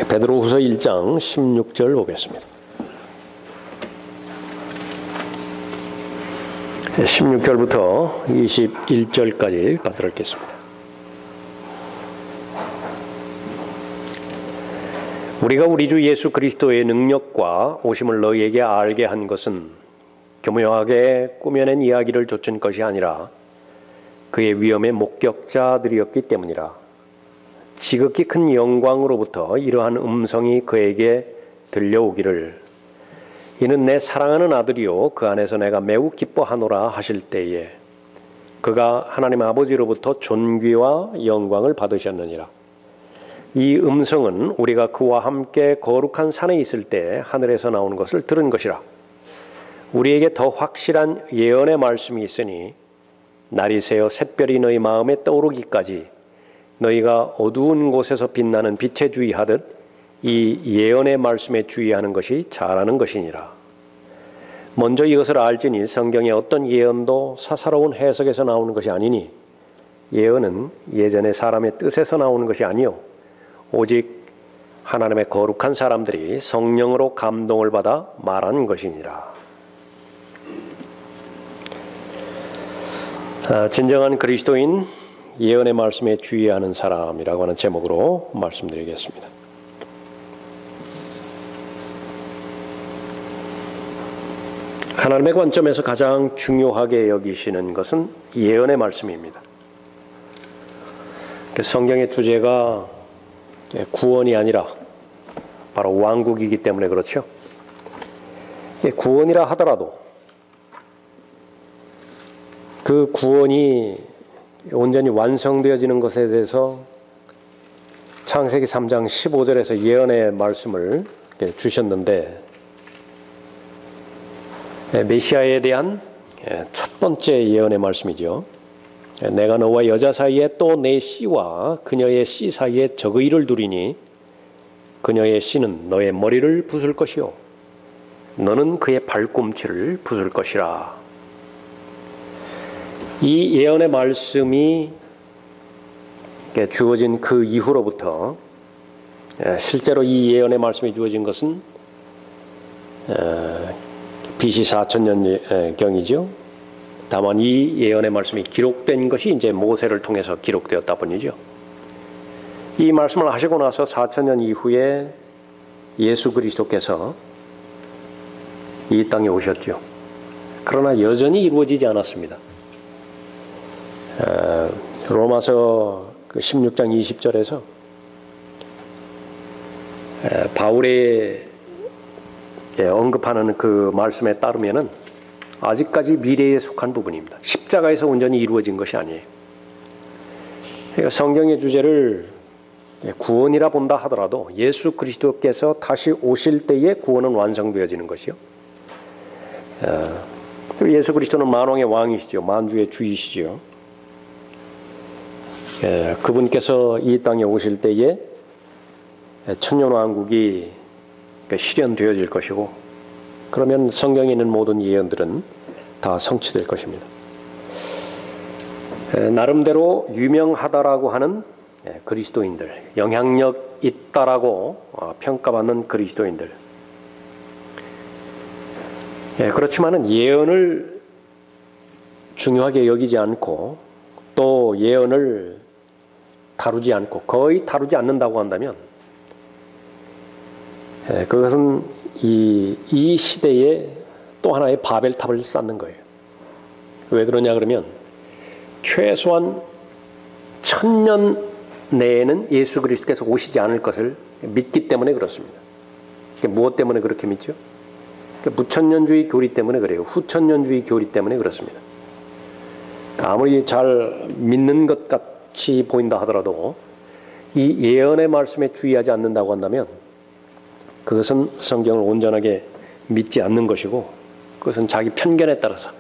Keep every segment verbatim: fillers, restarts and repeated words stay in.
베드로후서 일 장 십육 절 보겠습니다. 십육 절부터 이십일 절까지 받들어 읽겠습니다. 우리가 우리 주 예수 그리스도의 능력과 오심을 너희에게 알게 한 것은 교묘하게 꾸며낸 이야기를 좇은 것이 아니라 그의 위엄의 목격자들이었기 때문이라. 지극히 큰 영광으로부터 이러한 음성이 그에게 들려오기를 이는 내 사랑하는 아들이요 그 안에서 내가 매우 기뻐하노라 하실 때에 그가 하나님 아버지로부터 존귀와 영광을 받으셨느니라. 이 음성은 우리가 그와 함께 거룩한 산에 있을 때 하늘에서 나오는 것을 들은 것이라. 우리에게 더 확실한 예언의 말씀이 있으니 날이 새어 샛별이 너희 마음에 떠오르기까지 너희가 어두운 곳에서 빛나는 빛에 주의하듯 이 예언의 말씀에 주의하는 것이 잘하는 것이니라. 먼저 이것을 알지니 성경의 어떤 예언도 사사로운 해석에서 나오는 것이 아니니 예언은 예전의 사람의 뜻에서 나오는 것이 아니요 오직 하나님의 거룩한 사람들이 성령으로 감동을 받아 말한 것이니라. 아, 진정한 그리스도인 예언의 말씀에 주의하는 사람이라고 하는 제목으로 말씀드리겠습니다. 하나님의 관점에서 가장 중요하게 여기시는 것은 예언의 말씀입니다. 성경의 주제가 구원이 아니라 바로 왕국이기 때문에 그렇죠. 구원이라 하더라도 그 구원이 온전히 완성되어지는 것에 대해서 창세기 삼 장 십오 절에서 예언의 말씀을 주셨는데 메시아에 대한 첫 번째 예언의 말씀이죠. 내가 너와 여자 사이에 또 내 씨와 그녀의 씨 사이에 적의를 두리니 그녀의 씨는 너의 머리를 부술 것이요 너는 그의 발꿈치를 부술 것이라. 이 예언의 말씀이 주어진 그 이후로부터 실제로 이 예언의 말씀이 주어진 것은 비씨 사천 년경이죠. 다만 이 예언의 말씀이 기록된 것이 이제 모세를 통해서 기록되었다 뿐이죠. 이 말씀을 하시고 나서 사천 년 이후에 예수 그리스도께서 이 땅에 오셨죠. 그러나 여전히 이루어지지 않았습니다. 로마서 십육 장 이십 절에서 바울의 언급하는 그 말씀에 따르면은 아직까지 미래에 속한 부분입니다. 십자가에서 온전히 이루어진 것이 아니에요. 그러니까 성경의 주제를 구원이라 본다 하더라도 예수 그리스도께서 다시 오실 때에 구원은 완성되어지는 것이요. 예수 그리스도는 만왕의 왕이시죠. 만주의 주이시죠. 예, 그분께서 이 땅에 오실 때에 천년왕국이 실현되어질 것이고 그러면 성경에 있는 모든 예언들은 다 성취될 것입니다. 예, 나름대로 유명하다라고 하는 예, 그리스도인들, 영향력 있다라고 어, 평가받는 그리스도인들. 예, 그렇지만은 예언을 중요하게 여기지 않고 또 예언을 다루지 않고 거의 다루지 않는다고 한다면 예, 그것은 이, 이 시대에 또 하나의 바벨탑을 쌓는 거예요. 왜 그러냐 그러면 최소한 천년 내에는 예수 그리스도께서 오시지 않을 것을 믿기 때문에 그렇습니다. 무엇 때문에 그렇게 믿죠? 무천년주의 교리 때문에 그래요. 후천년주의 교리 때문에 그렇습니다. 아무리 잘 믿는 것 같이 보인다 하더라도 이 예언의 말씀에 주의하지 않는다고 한다면 그것은 성경을 온전하게 믿지 않는 것이고 그것은 자기 편견에 따라서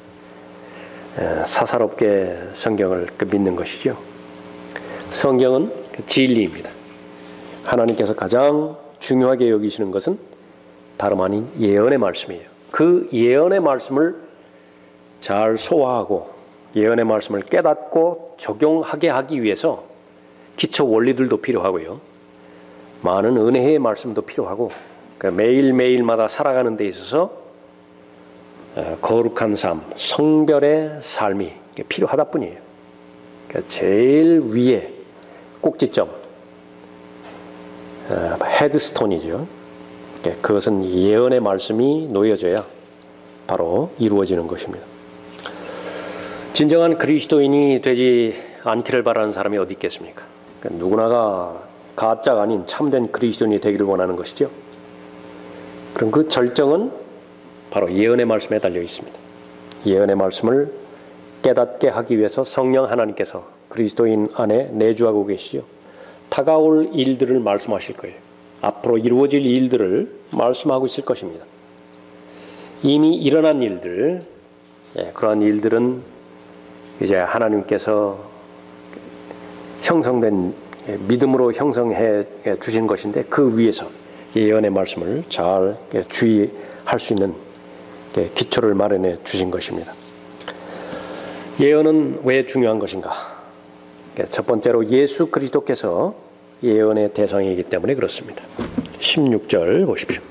사사롭게 성경을 믿는 것이죠. 성경은 진리입니다. 하나님께서 가장 중요하게 여기시는 것은 다름 아닌 예언의 말씀이에요. 그 예언의 말씀을 잘 소화하고 예언의 말씀을 깨닫고 적용하게 하기 위해서 기초 원리들도 필요하고요. 많은 은혜의 말씀도 필요하고 매일매일마다 살아가는 데 있어서 거룩한 삶, 성별의 삶이 필요하다 뿐이에요. 제일 위에 꼭지점, 헤드스톤이죠. 그것은 예언의 말씀이 놓여져야 바로 이루어지는 것입니다. 진정한 그리스도인이 되지 않기를 바라는 사람이 어디 있겠습니까? 그러니까 누구나가 가짜가 아닌 참된 그리스도인이 되기를 원하는 것이죠. 그럼 그 절정은 바로 예언의 말씀에 달려 있습니다. 예언의 말씀을 깨닫게 하기 위해서 성령 하나님께서 그리스도인 안에 내주하고 계시죠. 다가올 일들을 말씀하실 거예요. 앞으로 이루어질 일들을 말씀하고 있을 것입니다. 이미 일어난 일들, 예, 그러한 일들은 이제 하나님께서 형성된 믿음으로 형성해 주신 것인데 그 위에서 예언의 말씀을 잘 주의할 수 있는 기초를 마련해 주신 것입니다. 예언은 왜 중요한 것인가? 첫 번째로 예수 그리스도께서 예언의 대상이기 때문에 그렇습니다. 십육 절 보십시오.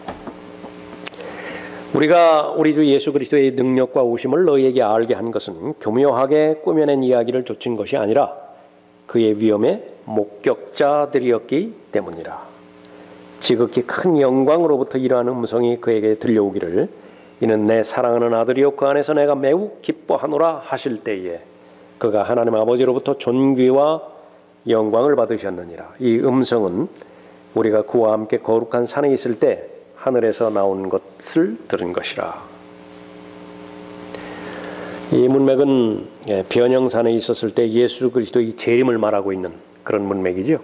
우리가 우리 주 예수 그리스도의 능력과 오심을 너희에게 알게 한 것은 교묘하게 꾸며낸 이야기를 좇은 것이 아니라 그의 위엄의 목격자들이었기 때문이라. 지극히 큰 영광으로부터 이러한 음성이 그에게 들려오기를 이는 내 사랑하는 아들이요 그 안에서 내가 매우 기뻐하노라 하실 때에 그가 하나님 아버지로부터 존귀와 영광을 받으셨느니라. 이 음성은 우리가 그와 함께 거룩한 산에 있을 때 하늘에서 나온 것을 들은 것이라. 이 문맥은 변형산에 있었을 때 예수 그리스도의 재림을 말하고 있는 그런 문맥이죠.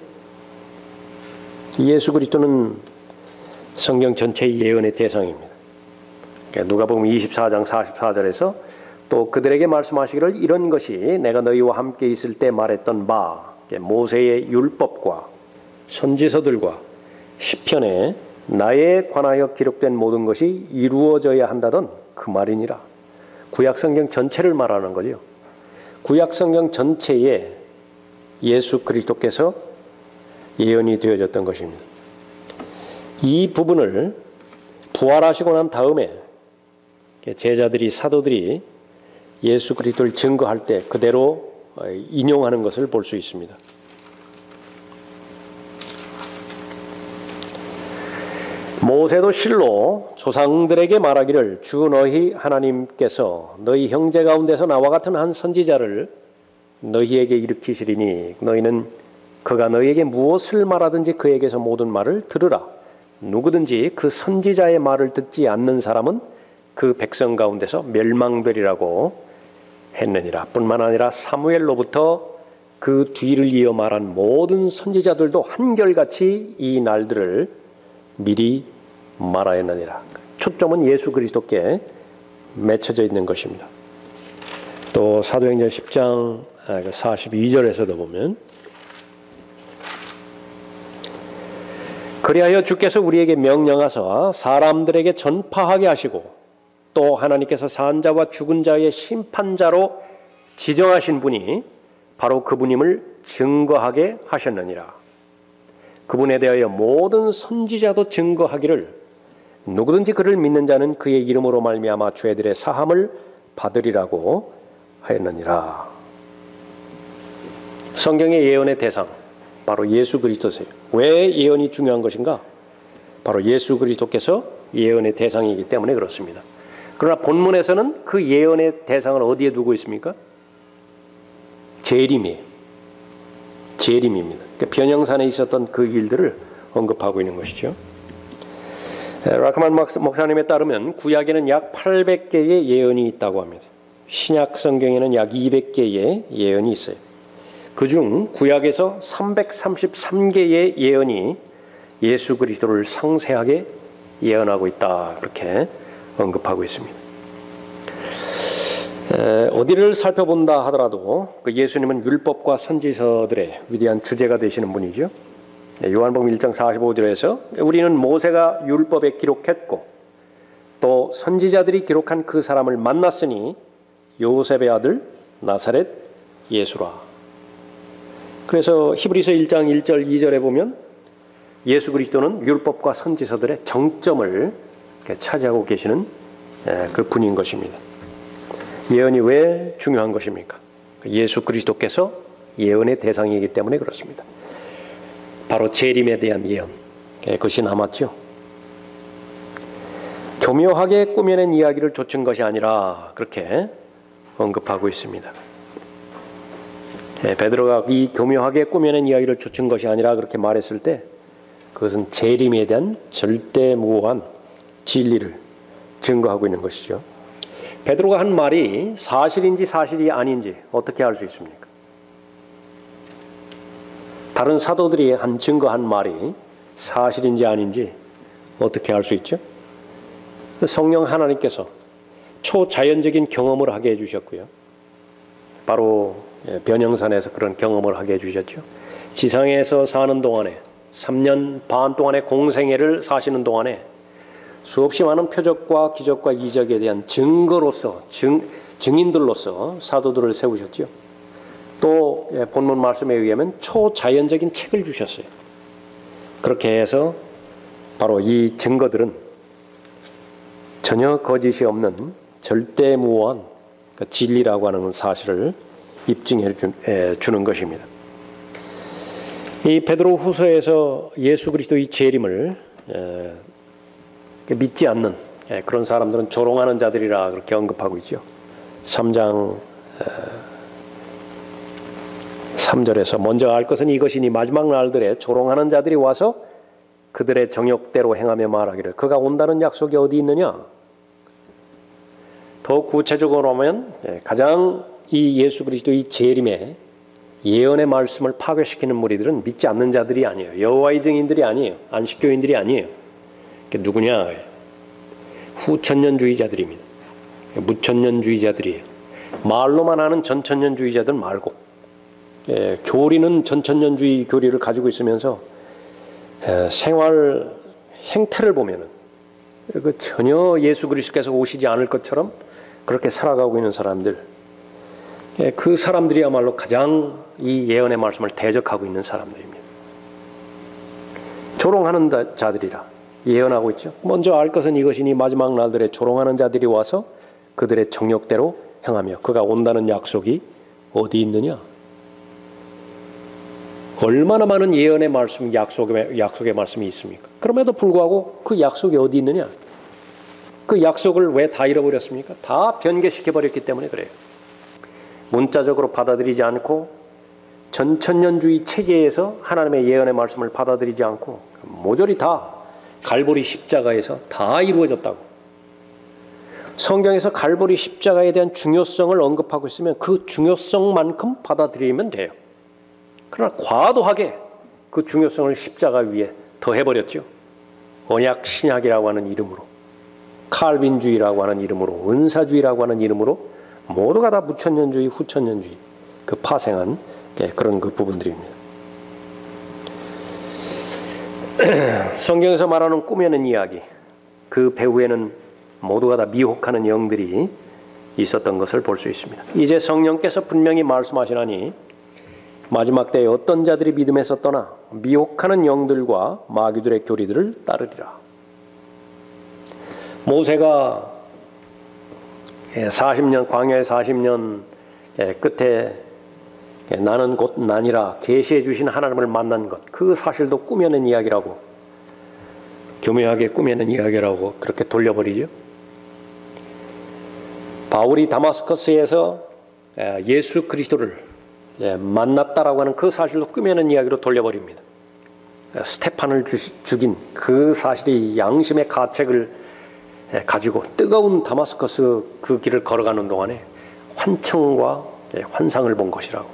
예수 그리스도는 성경 전체의 예언의 대상입니다. 누가복음 이십사 장 사십사 절에서 또 그들에게 말씀하시기를 이런 것이 내가 너희와 함께 있을 때 말했던 바 모세의 율법과 선지서들과 시편에 나에 관하여 기록된 모든 것이 이루어져야 한다던 그 말이니라. 구약성경 전체를 말하는 거죠. 구약성경 전체에 예수 그리스도께서 예언이 되어졌던 것입니다. 이 부분을 부활하시고 난 다음에 제자들이 사도들이 예수 그리스도를 증거할 때 그대로 인용하는 것을 볼 수 있습니다. 모세도 실로 조상들에게 말하기를 주 너희 하나님께서 너희 형제 가운데서 나와 같은 한 선지자를 너희에게 일으키시리니 너희는 그가 너희에게 무엇을 말하든지 그에게서 모든 말을 들으라. 누구든지 그 선지자의 말을 듣지 않는 사람은 그 백성 가운데서 멸망되리라고 했느니라. 뿐만 아니라 사무엘로부터 그 뒤를 이어 말한 모든 선지자들도 한결같이 이 날들을 미리 말하였느니라. 초점은 예수 그리스도께 맺혀져 있는 것입니다. 또 사도행전 십 장 사십이 절에서도 보면 그리하여 주께서 우리에게 명령하사 사람들에게 전파하게 하시고 또 하나님께서 산 자와 죽은 자의 심판자로 지정하신 분이 바로 그분임을 증거하게 하셨느니라. 그분에 대하여 모든 선지자도 증거하기를 누구든지 그를 믿는 자는 그의 이름으로 말미암아 죄들의 사함을 받으리라고 하였느니라. 성경의 예언의 대상 바로 예수 그리스도세요. 왜 예언이 중요한 것인가? 바로 예수 그리스도께서 예언의 대상이기 때문에 그렇습니다. 그러나 본문에서는 그 예언의 대상을 어디에 두고 있습니까? 재림이에요. 재림입니다. 그러니까 변형산에 있었던 그 일들을 언급하고 있는 것이죠. 라크만 목사님에 따르면 구약에는 약 팔백 개의 예언이 있다고 합니다. 신약 성경에는 약 이백 개의 예언이 있어요. 그중 구약에서 삼백삼십삼 개의 예언이 예수 그리스도를 상세하게 예언하고 있다. 그렇게 언급하고 있습니다. 에, 어디를 살펴본다 하더라도 그 예수님은 율법과 선지서들의 위대한 주제가 되시는 분이죠. 요한복음 일 장 사십오 절에서 우리는 모세가 율법에 기록했고 또 선지자들이 기록한 그 사람을 만났으니 요셉의 아들 나사렛 예수라. 그래서 히브리서 일 장 일 절 이 절에 보면 예수 그리스도는 율법과 선지서들의 정점을 차지하고 계시는 그 분인 것입니다. 예언이 왜 중요한 것입니까? 예수 그리스도께서 예언의 대상이기 때문에 그렇습니다. 바로 재림에 대한 예언, 그것이 남았죠. 교묘하게 꾸며낸 이야기를 좇은 것이 아니라 그렇게 언급하고 있습니다. 베드로가 이 교묘하게 꾸며낸 이야기를 좇은 것이 아니라 그렇게 말했을 때 그것은 재림에 대한 절대무오한 진리를 증거하고 있는 것이죠. 베드로가 한 말이 사실인지 사실이 아닌지 어떻게 알 수 있습니까? 다른 사도들이 한 증거한 말이 사실인지 아닌지 어떻게 알 수 있죠? 성령 하나님께서 초자연적인 경험을 하게 해주셨고요. 바로 변형산에서 그런 경험을 하게 해주셨죠. 지상에서 사는 동안에 삼 년 반 동안의 공생애를 사시는 동안에 수없이 많은 표적과 기적과 이적에 대한 증거로서 증, 증인들로서 사도들을 세우셨죠. 또 본문 말씀에 의하면 초자연적인 책을 주셨어요. 그렇게 해서 바로 이 증거들은 전혀 거짓이 없는 절대무오한 진리라고 하는 사실을 입증해 주는 것입니다. 이 베드로 후서에서 예수 그리스도의 재림을 믿지 않는 그런 사람들은 조롱하는 자들이라 그렇게 언급하고 있죠. 삼 장 삼 절에서 먼저 알 것은 이것이니 마지막 날들에 조롱하는 자들이 와서 그들의 정욕대로 행하며 말하기를 그가 온다는 약속이 어디 있느냐. 더 구체적으로 하면 가장 이 예수 그리스도의 재림에 예언의 말씀을 파괴시키는 무리들은 믿지 않는 자들이 아니에요. 여호와의 증인들이 아니에요. 안식교인들이 아니에요. 그게 누구냐? 후천년주의자들입니다. 무천년주의자들이에요. 말로만 하는 전천년주의자들 말고 예, 교리는 전천년주의 교리를 가지고 있으면서 예, 생활 행태를 보면은 그 전혀 예수 그리스도께서 오시지 않을 것처럼 그렇게 살아가고 있는 사람들, 예, 그 사람들이야말로 가장 이 예언의 말씀을 대적하고 있는 사람들입니다. 조롱하는 자, 자들이라 예언하고 있죠. 먼저 알 것은 이것이니 마지막 날들에 조롱하는 자들이 와서 그들의 정욕대로 행하며 그가 온다는 약속이 어디 있느냐. 얼마나 많은 예언의 말씀, 약속의, 약속의 말씀이 있습니까? 그럼에도 불구하고 그 약속이 어디 있느냐? 그 약속을 왜 다 잃어버렸습니까? 다 변개시켜버렸기 때문에 그래요. 문자적으로 받아들이지 않고 전천년주의 체계에서 하나님의 예언의 말씀을 받아들이지 않고 모조리 다 갈보리 십자가에서 다 이루어졌다고. 성경에서 갈보리 십자가에 대한 중요성을 언급하고 있으면 그 중요성만큼 받아들이면 돼요. 그러나 과도하게 그 중요성을 십자가 위에 더해버렸죠. 언약 신약이라고 하는 이름으로, 칼빈주의라고 하는 이름으로, 은사주의라고 하는 이름으로 모두가 다 무천년주의, 후천년주의 그 파생한 그런 그 부분들입니다. 성경에서 말하는 꾸며낸 이야기, 그 배후에는 모두가 다 미혹하는 영들이 있었던 것을 볼 수 있습니다. 이제 성령께서 분명히 말씀하시나니 마지막 때에 어떤 자들이 믿음에서 떠나 미혹하는 영들과 마귀들의 교리들을 따르리라. 모세가 사십 년 광야의 사십 년 끝에 나는 곧 나니라 계시해 주신 하나님을 만난 것, 그 사실도 꾸며낸 이야기라고, 교묘하게 꾸며낸 이야기라고 그렇게 돌려버리죠. 바울이 다마스커스에서 예수 그리스도를 만났다라고 하는 그 사실도 꾸며낸 이야기로 돌려버립니다. 스테판을 죽인 그 사실이 양심의 가책을 가지고 뜨거운 다마스커스 그 길을 걸어가는 동안에 환청과 환상을 본 것이라고.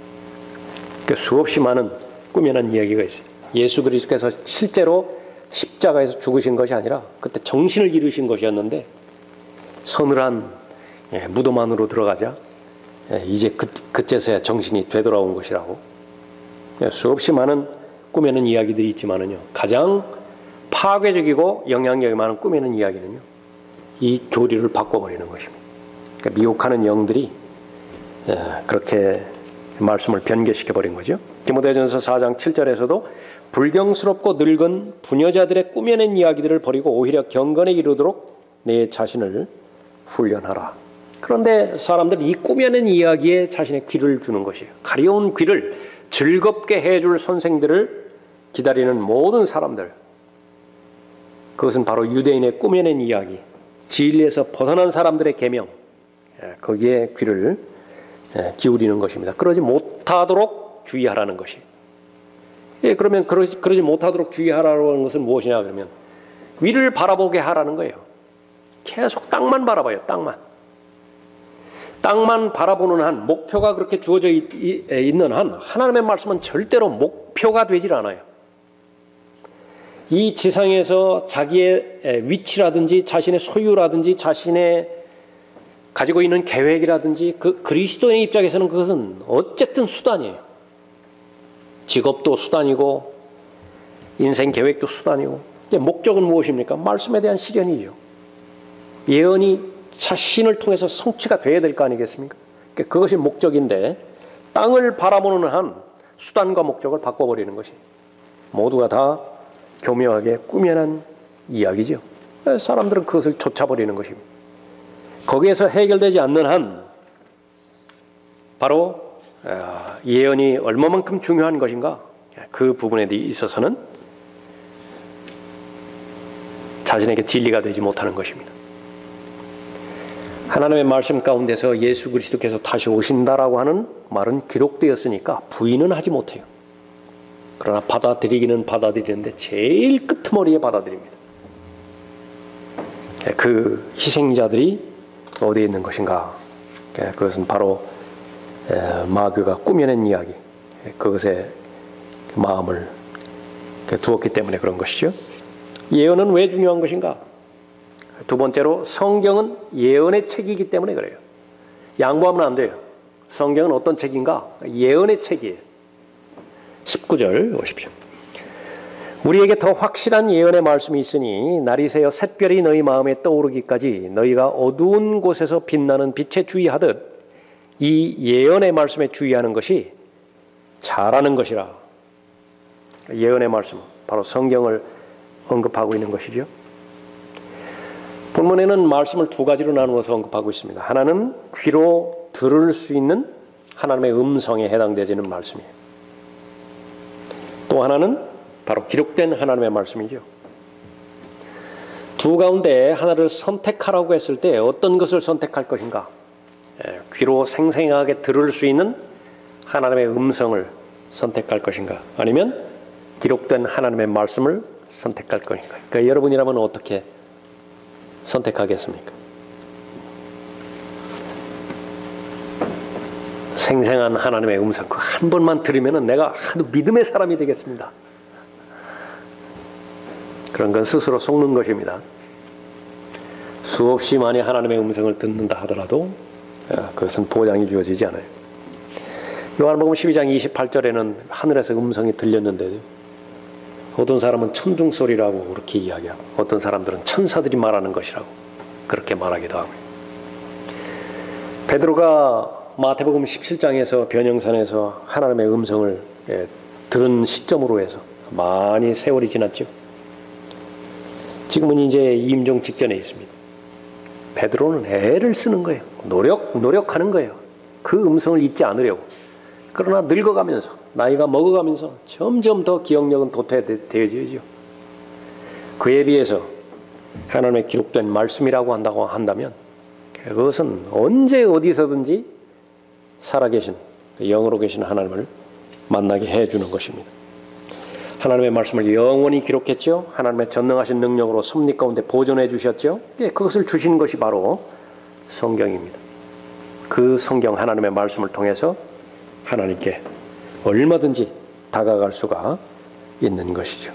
수없이 많은 꾸며낸 이야기가 있어요. 예수 그리스도께서 실제로 십자가에서 죽으신 것이 아니라 그때 정신을 잃으신 것이었는데 서늘한 무덤 안으로 들어가자 이제 그, 그때서야 정신이 되돌아온 것이라고. 수없이 많은 꾸며낸 이야기들이 있지만은요, 가장 파괴적이고 영향력이 많은 꾸며낸 이야기는요, 이 교리를 바꿔버리는 것입니다. 그러니까 미혹하는 영들이 그렇게 말씀을 변개시켜버린 거죠. 디모데전서 사 장 칠 절에서도 불경스럽고 늙은 부녀자들의 꾸며낸 이야기들을 버리고 오히려 경건에 이르도록 내 자신을 훈련하라. 그런데 사람들이 이 꾸며낸 이야기에 자신의 귀를 주는 것이에요. 가려운 귀를 즐겁게 해줄 선생들을 기다리는 모든 사람들, 그것은 바로 유대인의 꾸며낸 이야기, 진리에서 벗어난 사람들의 계명, 거기에 귀를 기울이는 것입니다. 그러지 못하도록 주의하라는 것이. 예, 그러면 그러지, 그러지 못하도록 주의하라는 것은 무엇이냐 그러면 위를 바라보게 하라는 거예요. 계속 땅만 바라봐요. 땅만. 땅만 바라보는 한, 목표가 그렇게 주어져 있, 있는 한 하나님의 말씀은 절대로 목표가 되질 않아요. 이 지상에서 자기의 위치라든지 자신의 소유라든지 자신의 가지고 있는 계획이라든지 그 그리스도의 입장에서는 그것은 어쨌든 수단이에요. 직업도 수단이고 인생 계획도 수단이고, 목적은 무엇입니까? 말씀에 대한 실현이죠. 예언이 자신을 통해서 성취가 돼야 될 거 아니겠습니까? 그것이 목적인데 땅을 바라보는 한 수단과 목적을 바꿔버리는 것이 모두가 다 교묘하게 꾸며낸 이야기죠. 사람들은 그것을 좇아버리는 것입니다. 거기에서 해결되지 않는 한 바로 예언이 얼마만큼 중요한 것인가, 그 부분에 있어서는 자신에게 진리가 되지 못하는 것입니다. 하나님의 말씀 가운데서 예수 그리스도께서 다시 오신다라고 하는 말은 기록되었으니까 부인은 하지 못해요. 그러나 받아들이기는 받아들이는데 제일 끄트머리에 받아들입니다. 그 희생자들이 어디에 있는 것인가? 그것은 바로 마귀가 꾸며낸 이야기, 그것에 마음을 두었기 때문에 그런 것이죠. 예언은 왜 중요한 것인가? 두 번째로 성경은 예언의 책이기 때문에 그래요. 양보하면 안 돼요. 성경은 어떤 책인가? 예언의 책이에요. 십구 절 보십시오. 우리에게 더 확실한 예언의 말씀이 있으니 날이 새어 샛별이 너희 마음에 떠오르기까지 너희가 어두운 곳에서 빛나는 빛에 주의하듯 이 예언의 말씀에 주의하는 것이 잘하는 것이라. 예언의 말씀, 바로 성경을 언급하고 있는 것이죠. 본문에는 말씀을 두 가지로 나누어서 언급하고 있습니다. 하나는 귀로 들을 수 있는 하나님의 음성에 해당되지는 말씀이에요. 또 하나는 바로 기록된 하나님의 말씀이죠. 두 가운데 하나를 선택하라고 했을 때 어떤 것을 선택할 것인가? 귀로 생생하게 들을 수 있는 하나님의 음성을 선택할 것인가? 아니면 기록된 하나님의 말씀을 선택할 것인가? 그러니까 여러분이라면 어떻게 선택하겠습니까? 생생한 하나님의 음성 그 한 번만 들으면 내가 아주 믿음의 사람이 되겠습니다. 그런 건 스스로 속는 것입니다. 수없이 많이 하나님의 음성을 듣는다 하더라도 그것은 보장이 주어지지 않아요. 요한복음 십이 장 이십팔 절에는 하늘에서 음성이 들렸는데 어떤 사람은 천둥소리라고 그렇게 이야기하고 어떤 사람들은 천사들이 말하는 것이라고 그렇게 말하기도 하고요. 베드로가 마태복음 십칠 장에서 변형산에서 하나님의 음성을 들은 시점으로 해서 많이 세월이 지났죠. 지금은 이제 임종 직전에 있습니다. 베드로는 애를 쓰는 거예요. 노력, 노력하는 거예요. 그 음성을 잊지 않으려고. 그러나 늙어가면서, 나이가 먹어가면서 점점 더 기억력은 도태되어지죠. 그에 비해서 하나님의 기록된 말씀이라고 한다고 한다면 그것은 언제 어디서든지 살아계신, 영으로 계신 하나님을 만나게 해주는 것입니다. 하나님의 말씀을 영원히 기록했죠. 하나님의 전능하신 능력으로 섭리 가운데 보존해 주셨죠. 예, 그것을 주신 것이 바로 성경입니다. 그 성경 하나님의 말씀을 통해서 하나님께 얼마든지 다가갈 수가 있는 것이죠.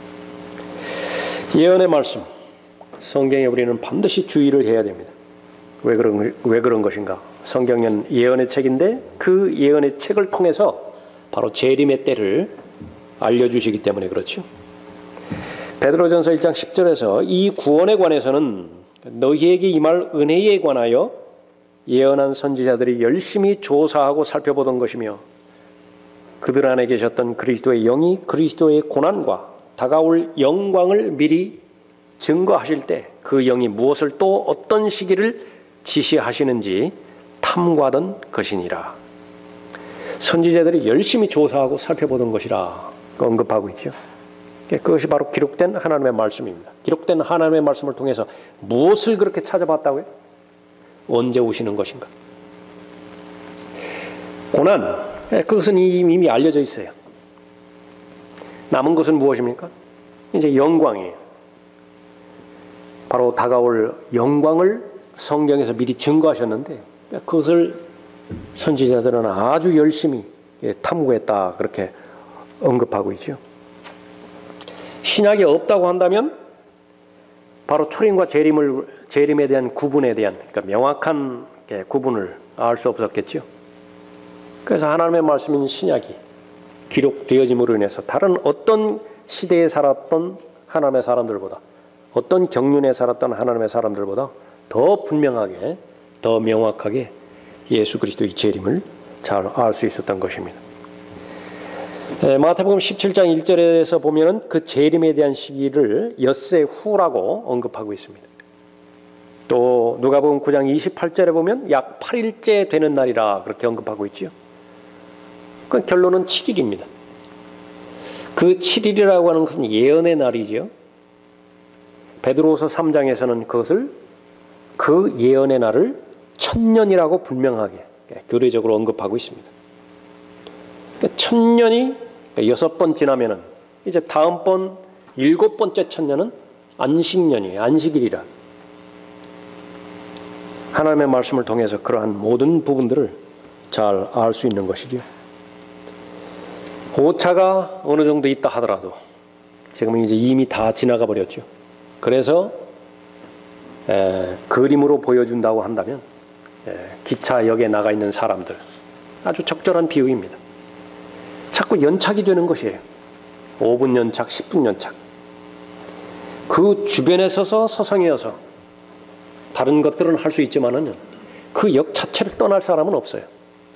예언의 말씀, 성경에 우리는 반드시 주의를 해야 됩니다. 왜 그런, 왜 그런 것인가? 성경은 예언의 책인데 그 예언의 책을 통해서 바로 재림의 때를 알려주시기 때문에 그렇죠. 베드로전서 일 장 십 절에서 이 구원에 관해서는 너희에게 임할 은혜에 관하여 예언한 선지자들이 열심히 조사하고 살펴보던 것이며 그들 안에 계셨던 그리스도의 영이 그리스도의 고난과 다가올 영광을 미리 증거하실 때 그 영이 무엇을 또 어떤 시기를 지시하시는지 탐구하던 것이니라. 선지자들이 열심히 조사하고 살펴보던 것이라 언급하고 있죠. 그것이 바로 기록된 하나님의 말씀입니다. 기록된 하나님의 말씀을 통해서 무엇을 그렇게 찾아봤다고요? 언제 오시는 것인가? 고난, 그것은 이미 알려져 있어요. 남은 것은 무엇입니까? 이제 영광이에요. 바로 다가올 영광을 성경에서 미리 증거하셨는데 그것을 선지자들은 아주 열심히 탐구했다 그렇게 언급하고 있죠. 신약이 없다고 한다면 바로 초림과 재림을 재림에 대한 구분에 대한 그러니까 명확한 구분을 알 수 없었겠죠. 그래서 하나님의 말씀인 신약이 기록되어짐으로 인해서 다른 어떤 시대에 살았던 하나님의 사람들보다 어떤 경륜에 살았던 하나님의 사람들보다 더 분명하게 더 명확하게 예수 그리스도의 재림을 잘 알 수 있었던 것입니다. 마태복음 십칠 장 일 절에서 보면은 그 재림에 대한 시기를 엿새 후라고 언급하고 있습니다. 또 누가복음 구 장 이십팔 절에 보면 약 팔 일째 되는 날이라 그렇게 언급하고 있죠. 그 결론은 칠 일입니다. 그 칠 일이라고 하는 것은 예언의 날이죠. 베드로후서 삼 장에서는 그것을 그 예언의 날을 천년이라고 분명하게 교례적으로 언급하고 있습니다. 천년이 여섯 번 지나면은 이제 다음번 일곱 번째 천년은 안식년이에요. 안식일이라. 하나님의 말씀을 통해서 그러한 모든 부분들을 잘 알 수 있는 것이죠. 오차가 어느 정도 있다 하더라도 지금은 이제 이미 다 지나가 버렸죠. 그래서 에, 그림으로 보여준다고 한다면 에, 기차역에 나가 있는 사람들 아주 적절한 비유입니다. 자꾸 연착이 되는 것이에요. 오 분 연착, 십 분 연착. 그 주변에 서서 서성이어서 다른 것들은 할 수 있지만은 그 역 자체를 떠날 사람은 없어요.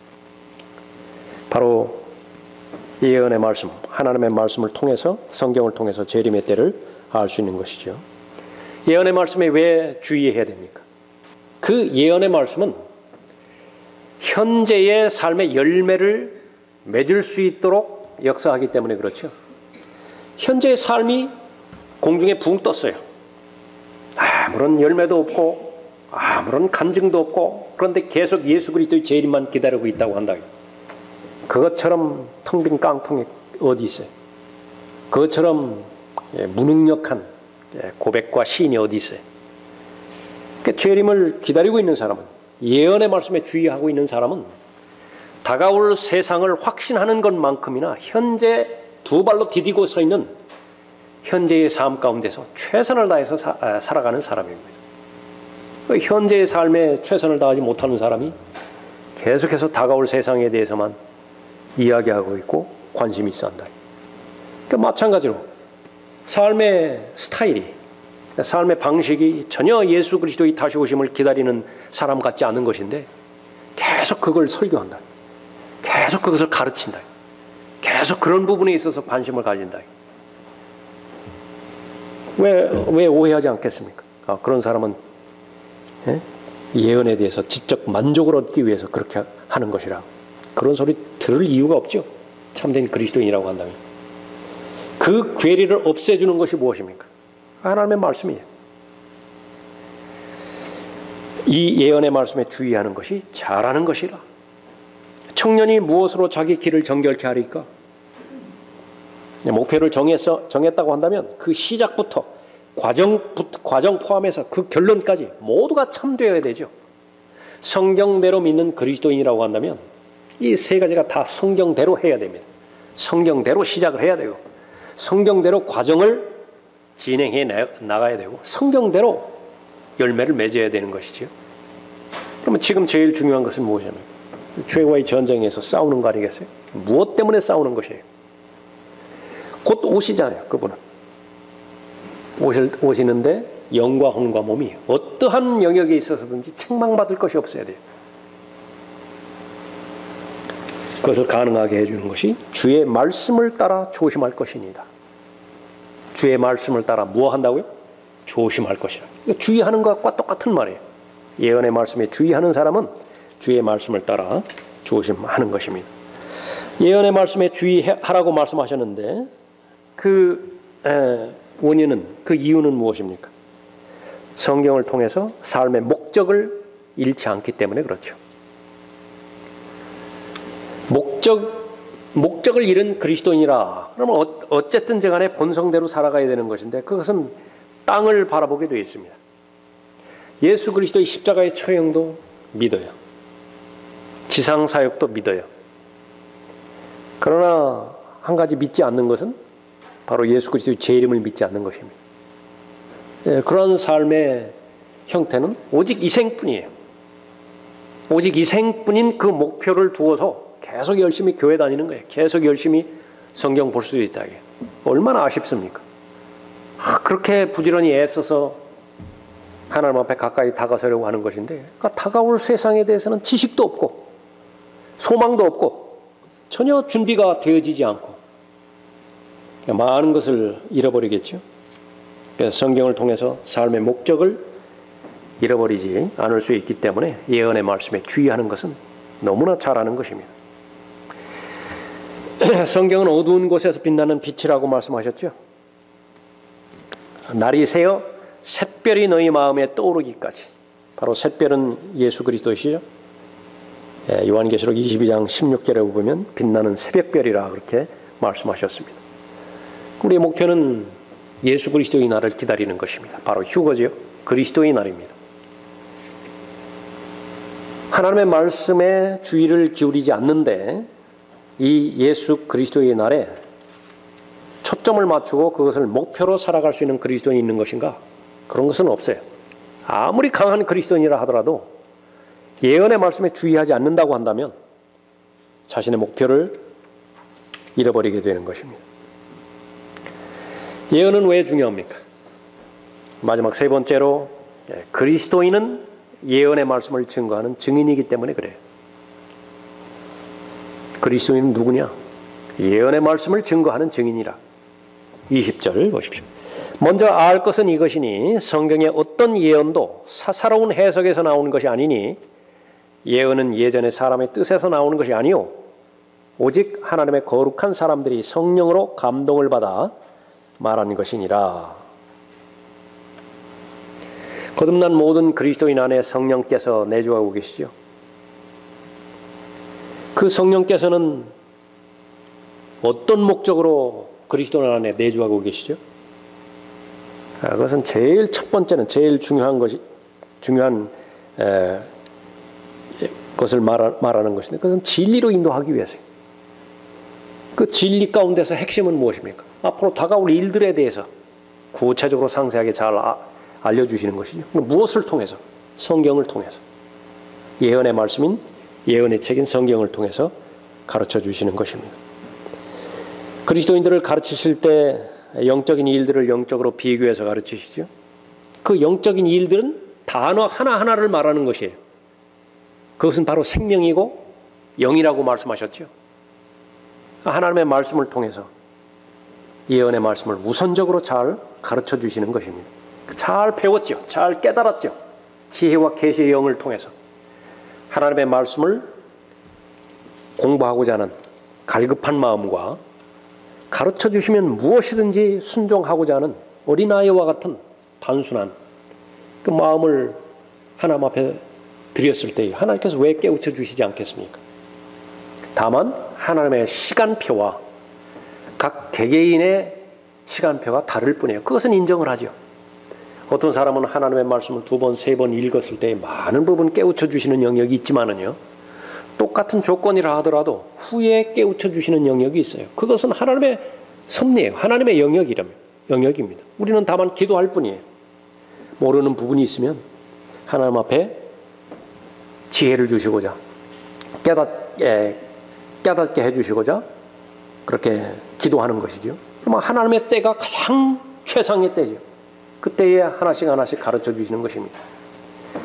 바로 예언의 말씀, 하나님의 말씀을 통해서 성경을 통해서 재림의 때를 알 수 있는 것이죠. 예언의 말씀에 왜 주의해야 됩니까? 그 예언의 말씀은 현재의 삶의 열매를 맺을 수 있도록 역사하기 때문에 그렇죠. 현재의 삶이 공중에 붕 떴어요. 아무런 열매도 없고 아무런 간증도 없고 그런데 계속 예수 그리스도의 재림만 기다리고 있다고 한다. 그것처럼 텅 빈 깡통이 어디 있어요? 그것처럼 무능력한 고백과 시인이 어디 있어요? 그러니까 재림을 기다리고 있는 사람은 예언의 말씀에 주의하고 있는 사람은 다가올 세상을 확신하는 것만큼이나 현재 두 발로 디디고 서 있는 현재의 삶 가운데서 최선을 다해서 사, 아, 살아가는 사람입니다. 현재의 삶에 최선을 다하지 못하는 사람이 계속해서 다가올 세상에 대해서만 이야기하고 있고 관심이 있어 한다. 그러니까 마찬가지로 삶의 스타일이, 삶의 방식이 전혀 예수 그리스도의 다시 오심을 기다리는 사람 같지 않은 것인데 계속 그걸 설교한다. 계속 그것을 가르친다. 계속 그런 부분에 있어서 관심을 가진다. 왜, 왜 오해하지 않겠습니까? 아, 그런 사람은 예? 예언에 대해서 지적 만족을 얻기 위해서 그렇게 하는 것이라. 그런 소리 들을 이유가 없죠. 참된 그리스도인이라고 한다면. 그 괴리를 없애주는 것이 무엇입니까? 하나님의 말씀이에요. 이 예언의 말씀에 주의하는 것이 잘하는 것이라. 청년이 무엇으로 자기 길을 정결케 하리까? 목표를 정해서, 정했다고 한다면 그 시작부터 과정, 과정 포함해서 그 결론까지 모두가 참되어야 되죠. 성경대로 믿는 그리스도인이라고 한다면 이 세 가지가 다 성경대로 해야 됩니다. 성경대로 시작을 해야 되고 성경대로 과정을 진행해 나가야 되고 성경대로 열매를 맺어야 되는 것이죠. 그러면 지금 제일 중요한 것은 무엇입니까? 죄와의 전쟁에서 싸우는 거 아니겠어요? 무엇 때문에 싸우는 것이에요? 곧 오시잖아요. 그분은. 오실, 오시는데 영과 혼과 몸이 어떠한 영역에 있어서든지 책망받을 것이 없어야 돼요. 그것을 가능하게 해주는 것이 주의 말씀을 따라 조심할 것이니다. 주의 말씀을 따라 뭐 한다고요? 조심할 것이라. 주의하는 것과 똑같은 말이에요. 예언의 말씀에 주의하는 사람은 주의 말씀을 따라 조심하는 것입니다. 예언의 말씀에 주의하라고 말씀하셨는데 그 에, 원인은, 그 이유는 무엇입니까? 성경을 통해서 삶의 목적을 잃지 않기 때문에 그렇죠. 목적, 목적을 잃은 그리스도인이라 그러면 어, 어쨌든 간에 본성대로 살아가야 되는 것인데 그것은 땅을 바라보게 되어 있습니다. 예수 그리스도의 십자가의 처형도 믿어요. 지상사역도 믿어요. 그러나 한 가지 믿지 않는 것은 바로 예수 그리스도의 재림을 믿지 않는 것입니다. 예, 그런 삶의 형태는 오직 이생뿐이에요. 오직 이생뿐인 그 목표를 두어서 계속 열심히 교회 다니는 거예요. 계속 열심히 성경 볼 수도 있다. 이게 얼마나 아쉽습니까? 아, 그렇게 부지런히 애써서 하나님 앞에 가까이 다가서려고 하는 것인데 그러니까 다가올 세상에 대해서는 지식도 없고 소망도 없고 전혀 준비가 되어지지 않고 많은 것을 잃어버리겠죠. 그래서 성경을 통해서 삶의 목적을 잃어버리지 않을 수 있기 때문에 예언의 말씀에 주의하는 것은 너무나 잘하는 것입니다. 성경은 어두운 곳에서 빛나는 빛이라고 말씀하셨죠. 날이 새어 샛별이 너희 마음에 떠오르기까지. 바로 샛별은 예수 그리스도시죠. 요한계시록 이십이 장 십육 절에 보면 빛나는 새벽별이라 그렇게 말씀하셨습니다. 우리의 목표는 예수 그리스도의 날을 기다리는 것입니다. 바로 휴거죠. 그리스도의 날입니다. 하나님의 말씀에 주의를 기울이지 않는데 이 예수 그리스도의 날에 초점을 맞추고 그것을 목표로 살아갈 수 있는 그리스도인이 있는 것인가? 그런 것은 없어요. 아무리 강한 그리스도인이라 하더라도 예언의 말씀에 주의하지 않는다고 한다면 자신의 목표를 잃어버리게 되는 것입니다. 예언은 왜 중요합니까? 마지막 세 번째로 그리스도인은 예언의 말씀을 증거하는 증인이기 때문에 그래요. 그리스도인은 누구냐? 예언의 말씀을 증거하는 증인이라. 이십 절 보십시오. 먼저 알 것은 이것이니 성경의 어떤 예언도 사사로운 해석에서 나오는 것이 아니니 예언은 예전의 사람의 뜻에서 나오는 것이 아니요 오직 하나님의 거룩한 사람들이 성령으로 감동을 받아 말하는 것이니라. 거듭난 모든 그리스도인 안에 성령께서 내주하고 계시죠. 그 성령께서는 어떤 목적으로 그리스도 안에 내주하고 계시죠? 아, 그것은 제일 첫 번째는 제일 중요한 것이 중요한 에, 것을 말하, 말하는 것인데 그것은 진리로 인도하기 위해서요. 그 진리 가운데서 핵심은 무엇입니까? 앞으로 다가올 일들에 대해서 구체적으로 상세하게 잘 아, 알려주시는 것이죠. 무엇을 통해서? 성경을 통해서. 예언의 말씀인 예언의 책인 성경을 통해서 가르쳐 주시는 것입니다. 그리스도인들을 가르치실 때 영적인 일들을 영적으로 비교해서 가르치시죠. 그 영적인 일들은 단어 하나하나를 말하는 것이에요. 그것은 바로 생명이고 영이라고 말씀하셨죠. 하나님의 말씀을 통해서 예언의 말씀을 우선적으로 잘 가르쳐 주시는 것입니다. 잘 배웠죠. 잘 깨달았죠. 지혜와 계시의 영을 통해서 하나님의 말씀을 공부하고자 하는 갈급한 마음과 가르쳐 주시면 무엇이든지 순종하고자 하는 어린아이와 같은 단순한 그 마음을 하나님 앞에 드렸을 때 하나님께서 왜 깨우쳐 주시지 않겠습니까? 다만 하나님의 시간표와 각 개개인의 시간표가 다를 뿐이에요. 그것은 인정을 하죠. 어떤 사람은 하나님의 말씀을 두 번, 세 번 읽었을 때 많은 부분 깨우쳐 주시는 영역이 있지만은요. 똑같은 조건이라 하더라도 후에 깨우쳐 주시는 영역이 있어요. 그것은 하나님의 섭리예요. 하나님의 영역이라면 영역입니다. 우리는 다만 기도할 뿐이에요. 모르는 부분이 있으면 하나님 앞에 지혜를 주시고자 깨닫, 예, 깨닫게 해주시고자 그렇게 기도하는 것이죠. 그러면 하나님의 때가 가장 최상의 때죠. 그때에 하나씩 하나씩 가르쳐 주시는 것입니다.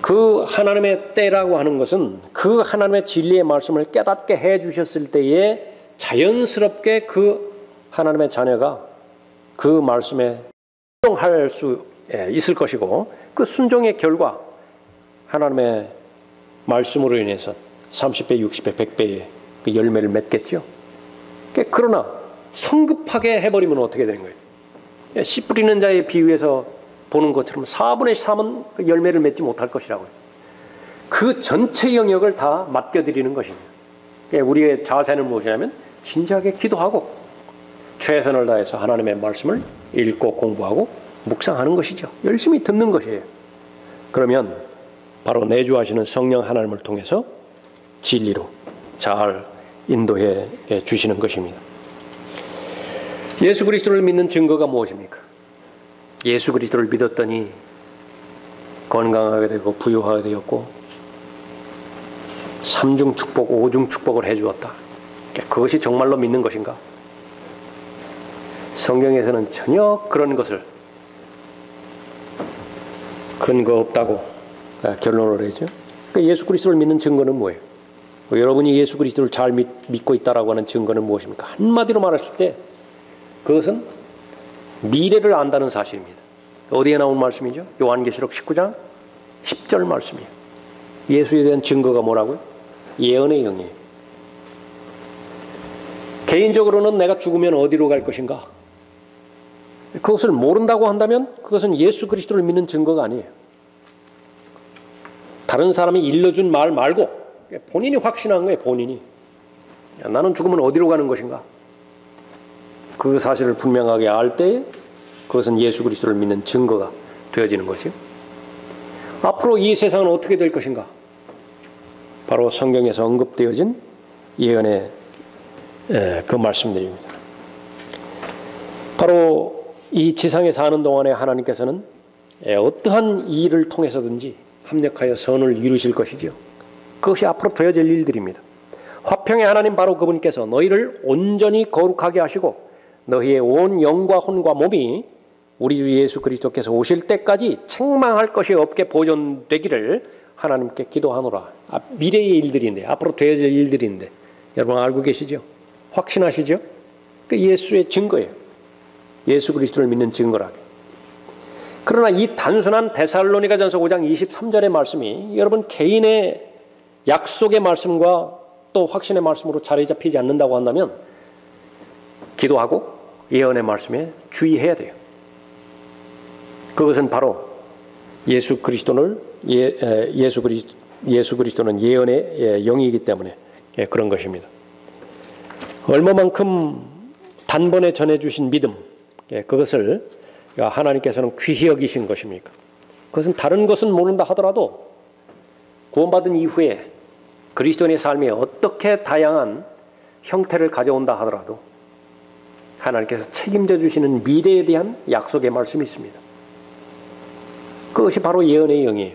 그 하나님의 때라고 하는 것은 그 하나님의 진리의 말씀을 깨닫게 해 주셨을 때에 자연스럽게 그 하나님의 자녀가 그 말씀에 순종할 수 있을 것이고, 그 순종의 결과 하나님의 말씀으로 인해서 삼십 배, 육십 배, 백 배의 그 열매를 맺겠죠. 그러나 성급하게 해버리면 어떻게 되는 거예요? 씨 뿌리는 자의 비유에서 보는 것처럼 사분의 삼은 그 열매를 맺지 못할 것이라고요. 그 전체 영역을 다 맡겨드리는 것입니다. 우리의 자세는 무엇이냐면 진지하게 기도하고 최선을 다해서 하나님의 말씀을 읽고 공부하고 묵상하는 것이죠. 열심히 듣는 것이에요. 그러면 바로 내주하시는 성령 하나님을 통해서 진리로 잘 인도해 주시는 것입니다. 예수 그리스도를 믿는 증거가 무엇입니까? 예수 그리스도를 믿었더니 건강하게 되고 부유하게 되었고 삼중 축복, 오중 축복을 해주었다. 그것이 정말로 믿는 것인가? 성경에서는 전혀 그런 것을 근거 없다고 결론을 하죠. 그러니까 예수 그리스도를 믿는 증거는 뭐예요? 여러분이 예수 그리스도를 잘 믿, 믿고 있다라고 하는 증거는 무엇입니까? 한마디로 말했을 때 그것은 미래를 안다는 사실입니다. 어디에 나온 말씀이죠? 요한계시록 십구 장 십 절 말씀이에요. 예수에 대한 증거가 뭐라고요? 예언의 영이에요. 개인적으로는 내가 죽으면 어디로 갈 것인가? 그것을 모른다고 한다면 그것은 예수 그리스도를 믿는 증거가 아니에요. 다른 사람이 일러준 말 말고 본인이 확신한 거예요. 본인이. 야, 나는 죽으면 어디로 가는 것인가? 그 사실을 분명하게 알 때에 그것은 예수 그리스도를 믿는 증거가 되어지는 거죠. 앞으로 이 세상은 어떻게 될 것인가? 바로 성경에서 언급되어진 예언의 그 말씀들입니다. 바로 이 지상에 사는 동안에 하나님께서는 어떠한 일을 통해서든지 합력하여 선을 이루실 것이죠. 그것이 앞으로 되어질 일들입니다. 화평의 하나님 바로 그분께서 너희를 온전히 거룩하게 하시고 너희의 온 영과 혼과 몸이 우리 주 예수 그리스도께서 오실 때까지 책망할 것이 없게 보존되기를 하나님께 기도하노라. 아, 미래의 일들인데, 앞으로 되어질 일들인데 여러분 알고 계시죠? 확신하시죠? 그 예수의 증거예요. 예수 그리스도를 믿는 증거라게. 그러나 이 단순한 데살로니가전서 오 장 이십삼 절의 말씀이 여러분 개인의 약속의 말씀과 또 확신의 말씀으로 자리 잡히지 않는다고 한다면 기도하고 예언의 말씀에 주의해야 돼요. 그것은 바로 예수 그리스도를 예, 예수 그리스도 예수 그리스도는 예언의 영이기 때문에 그런 것입니다. 얼마만큼 단번에 전해주신 믿음, 그것을 하나님께서는 귀히 여기신 것입니까? 그것은 다른 것은 모른다 하더라도 구원받은 이후에 그리스도인의 삶이 어떻게 다양한 형태를 가져온다 하더라도 하나님께서 책임져 주시는 미래에 대한 약속의 말씀이 있습니다. 그것이 바로 예언의 영이에요.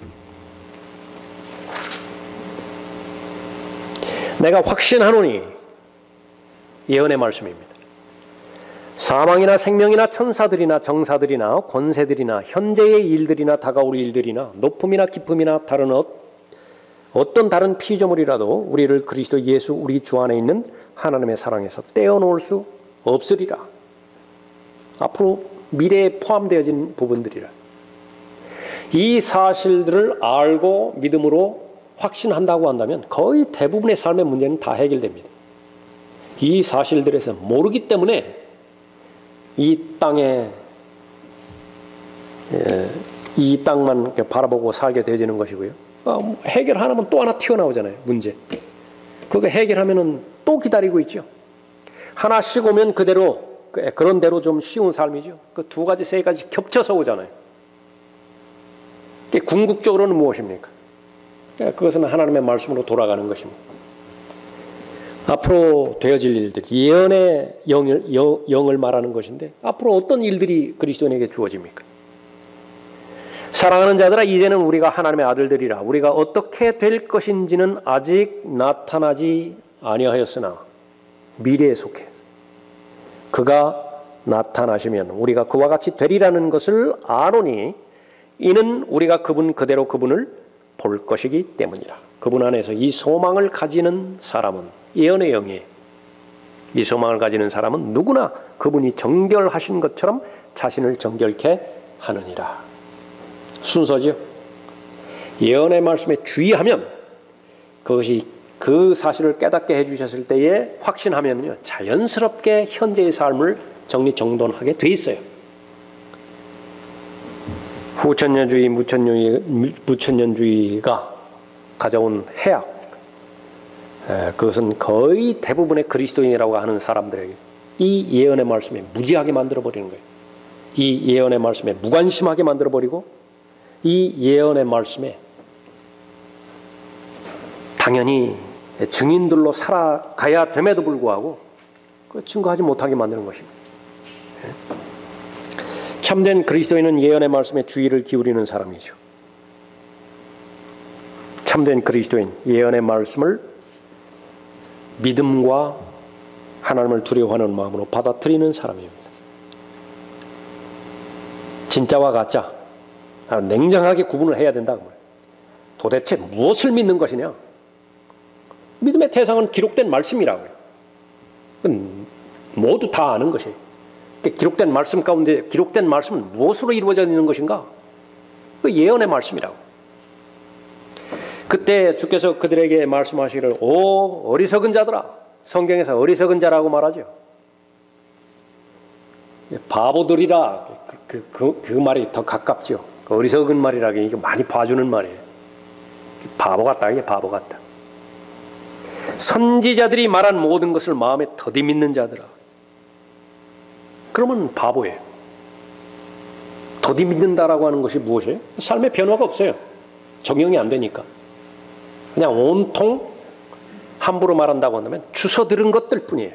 내가 확신하노니 예언의 말씀입니다. 사망이나 생명이나 천사들이나 정사들이나 권세들이나 현재의 일들이나 다가올 일들이나 높음이나 깊음이나 다른 어, 어떤 다른 피조물이라도 우리를 그리스도 예수 우리 주 안에 있는 하나님의 사랑에서 떼어놓을 수 없으리라. 앞으로 미래에 포함되어진 부분들이라. 이 사실들을 알고 믿음으로 확신한다고 한다면 거의 대부분의 삶의 문제는 다 해결됩니다. 이 사실들에서 모르기 때문에 이 땅에 이 땅만 바라보고 살게 되어지는 것이고요. 해결하면 또 하나 튀어나오잖아요. 문제. 그거 해결하면은 또 기다리고 있죠. 하나씩 오면 그대로 그런 대로 좀 쉬운 삶이죠. 그 두 가지 세 가지 겹쳐서 오잖아요. 궁극적으로는 무엇입니까? 그것은 하나님의 말씀으로 돌아가는 것입니다. 앞으로 되어질 일들, 예언의 영을, 영, 영을 말하는 것인데 앞으로 어떤 일들이 그리스도인에게 주어집니까? 사랑하는 자들아, 이제는 우리가 하나님의 아들들이라. 우리가 어떻게 될 것인지는 아직 나타나지 아니하였으나 미래에 속해 그가 나타나시면 우리가 그와 같이 되리라는 것을 아노니 이는 우리가 그분 그대로 그분을 볼 것이기 때문이라. 그분 안에서 이 소망을 가지는 사람은, 예언의 영이 이 소망을 가지는 사람은 누구나 그분이 정결하신 것처럼 자신을 정결케 하느니라. 순서죠. 예언의 말씀에 주의하면, 그것이 그 사실을 깨닫게 해주셨을 때에 확신하면요, 자연스럽게 현재의 삶을 정리정돈하게 돼 있어요. 후천년주의, 무천년주의, 무천년주의가 가져온 해악, 에, 그것은 거의 대부분의 그리스도인이라고 하는 사람들에게 이 예언의 말씀에 무지하게 만들어버리는 거예요. 이 예언의 말씀에 무관심하게 만들어버리고, 이 예언의 말씀에 당연히 증인들로 살아가야 됨에도 불구하고 그 증거하지 못하게 만드는 것입니다. 참된 그리스도인은 예언의 말씀에 주의를 기울이는 사람이죠. 참된 그리스도인, 예언의 말씀을 믿음과 하나님을 두려워하는 마음으로 받아들이는 사람입니다. 진짜와 가짜, 냉정하게 구분을 해야 된다고 말해요. 도대체 무엇을 믿는 것이냐? 믿음의 대상은 기록된 말씀이라고요. 그건 모두 다 아는 것이에요. 기록된 말씀 가운데 기록된 말씀은 무엇으로 이루어져 있는 것인가? 그 예언의 말씀이라고. 그때 주께서 그들에게 말씀하시기를, 오 어리석은 자들아, 성경에서 어리석은 자라고 말하죠. 바보들이라, 그, 그, 그 말이 더 가깝죠. 그 어리석은 말이라기 이게 많이 봐주는 말이에요. 바보 같다, 이게 바보 같다. 선지자들이 말한 모든 것을 마음에 더디 믿는 자들아. 그러면 바보예요. 더디 믿는다라고 하는 것이 무엇이에요? 삶에 변화가 없어요. 적용이 안 되니까. 그냥 온통 함부로 말한다고 한다면 주워 들은 것들 뿐이에요.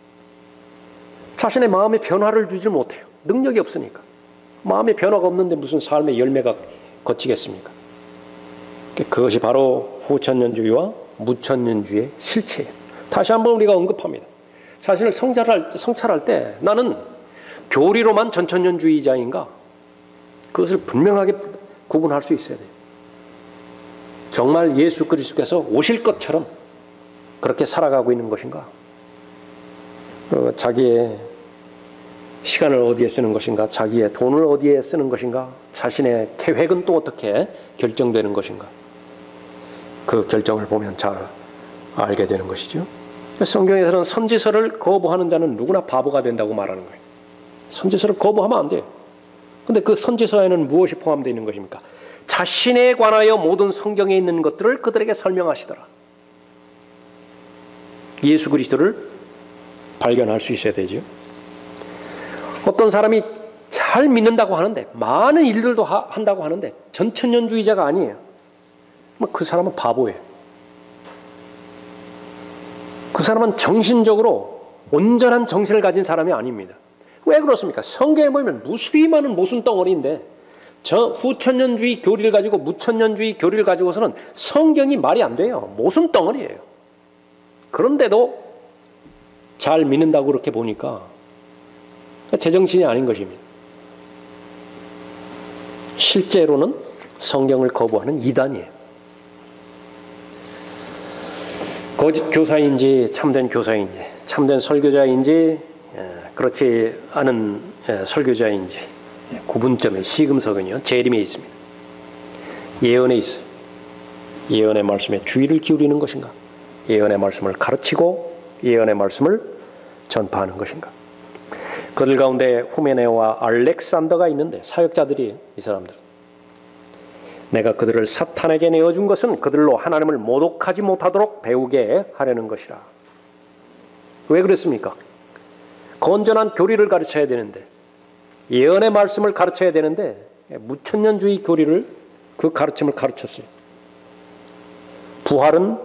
자신의 마음에 변화를 주지 못해요. 능력이 없으니까. 마음에 변화가 없는데 무슨 삶의 열매가 거치겠습니까? 그것이 바로 후천년주의와 무천년주의의 실체예요. 다시 한번 우리가 언급합니다. 자신을 성찰할, 성찰할 때 나는 교리로만 전천년주의자인가? 그것을 분명하게 구분할 수 있어야 돼요. 정말 예수 그리스도께서 오실 것처럼 그렇게 살아가고 있는 것인가? 어, 자기의 시간을 어디에 쓰는 것인가? 자기의 돈을 어디에 쓰는 것인가? 자신의 계획은 또 어떻게 결정되는 것인가? 그 결정을 보면 잘 알게 되는 것이죠. 성경에서는 선지서를 거부하는 자는 누구나 바보가 된다고 말하는 거예요. 선지서를 거부하면 안 돼요. 근데 그 선지서에는 무엇이 포함되어 있는 것입니까? 자신에 관하여 모든 성경에 있는 것들을 그들에게 설명하시더라. 예수 그리스도를 발견할 수 있어야 되죠. 어떤 사람이 잘 믿는다고 하는데, 많은 일들도 하, 한다고 하는데 전천년주의자가 아니에요. 그 사람은 바보예요. 그 사람은 정신적으로 온전한 정신을 가진 사람이 아닙니다. 왜 그렇습니까? 성경에 보면 무수히 많은 모순 덩어리인데, 저 후천년주의 교리를 가지고 무천년주의 교리를 가지고서는 성경이 말이 안 돼요. 모순 덩어리예요. 그런데도 잘 믿는다고 그렇게 보니까 제정신이 아닌 것입니다. 실제로는 성경을 거부하는 이단이에요. 거짓 교사인지 참된 교사인지, 참된 설교자인지 그렇지 않은 설교자인지 구분점의 시금석은요, 재림에 있습니다. 예언에 있어요. 예언의 말씀에 주의를 기울이는 것인가? 예언의 말씀을 가르치고 예언의 말씀을 전파하는 것인가? 그들 가운데 후메네오와 알렉산더가 있는데, 사역자들이에요, 이 사람들은. 내가 그들을 사탄에게 내어준 것은 그들로 하나님을 모독하지 못하도록 배우게 하려는 것이라. 왜 그랬습니까? 건전한 교리를 가르쳐야 되는데, 예언의 말씀을 가르쳐야 되는데 무천년주의 교리를, 그 가르침을 가르쳤어요. 부활은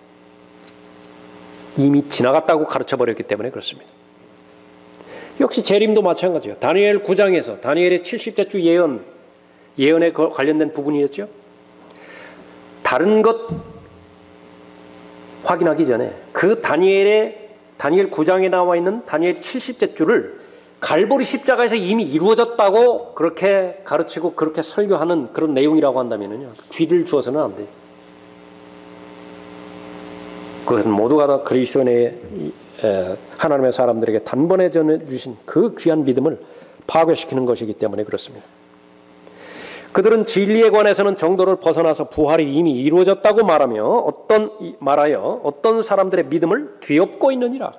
이미 지나갔다고 가르쳐버렸기 때문에 그렇습니다. 역시 재림도 마찬가지예요. 다니엘 구 장에서 다니엘의 칠십 대 주 예언, 예언에 관련된 부분이었죠. 다른 것 확인하기 전에 그 다니엘의 다니엘 구 장에 나와 있는 다니엘 칠십 대 주를 갈보리 십자가에서 이미 이루어졌다고 그렇게 가르치고 그렇게 설교하는 그런 내용이라고 한다면요, 귀를 주어서는 안 돼요. 그것은 모두가 다 그리스도인의 하나님의 사람들에게 단번에 전해주신 그 귀한 믿음을 파괴시키는 것이기 때문에 그렇습니다. 그들은 진리에 관해서는 정도를 벗어나서 부활이 이미 이루어졌다고 말하며 어떤 말하여 어떤 사람들의 믿음을 뒤엎고 있느니라.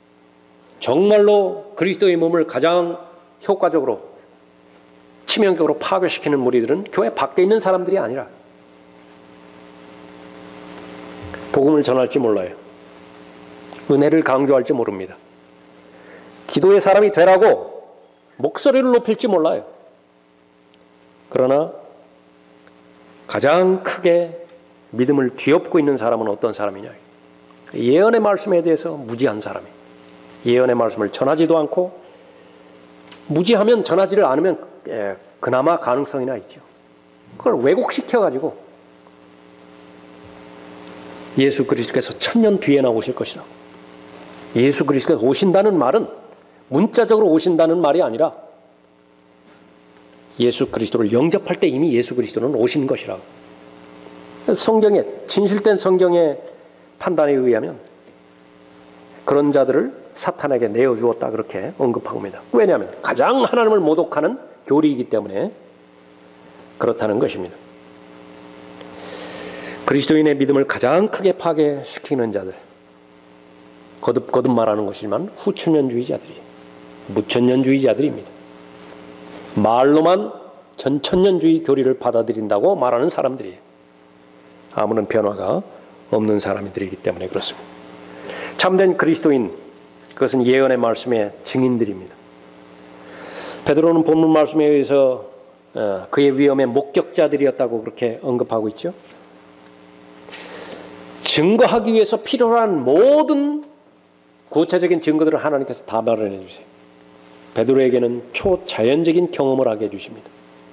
정말로 그리스도의 몸을 가장 효과적으로 치명적으로 파괴시키는 무리들은 교회 밖에 있는 사람들이 아니라 복음을 전할지 몰라요. 은혜를 강조할지 모릅니다. 기도의 사람이 되라고 목소리를 높일지 몰라요. 그러나 가장 크게 믿음을 뒤엎고 있는 사람은 어떤 사람이냐? 예언의 말씀에 대해서 무지한 사람이에요. 예언의 말씀을 전하지도 않고, 무지하면 전하지를 않으면 예, 그나마 가능성이나 있죠. 그걸 왜곡시켜가지고 예수 그리스도께서 천년 뒤에 나오실 것이다. 예수 그리스도께서 오신다는 말은 문자적으로 오신다는 말이 아니라 예수 그리스도를 영접할 때 이미 예수 그리스도는 오신 것이라고. 성경에, 진실된 성경의 판단에 의하면 그런 자들을 사탄에게 내어주었다 그렇게 언급합니다. 왜냐하면 가장 하나님을 모독하는 교리이기 때문에 그렇다는 것입니다. 그리스도인의 믿음을 가장 크게 파괴시키는 자들, 거듭거듭 말하는 것이지만 후천년주의자들이, 무천년주의자들입니다. 말로만 전천년주의 교리를 받아들인다고 말하는 사람들이에요. 아무런 변화가 없는 사람들이기 때문에 그렇습니다. 참된 그리스도인, 그것은 예언의 말씀의 증인들입니다. 베드로는 본문 말씀에 의해서 그의 위험의 목격자들이었다고 그렇게 언급하고 있죠. 증거하기 위해서 필요한 모든 구체적인 증거들을 하나님께서 다 마련해 주세요. 베드로에게는 초자연적인 경험을 하게 해주십니다.